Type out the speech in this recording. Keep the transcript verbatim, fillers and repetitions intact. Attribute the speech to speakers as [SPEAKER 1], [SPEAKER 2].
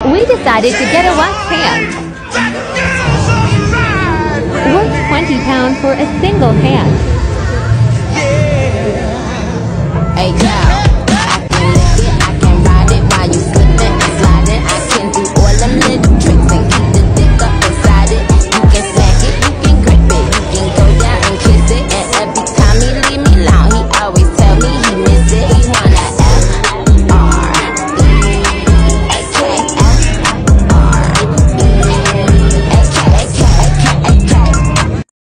[SPEAKER 1] We decided to get a wax hand. Worth twenty pounds for a single hand.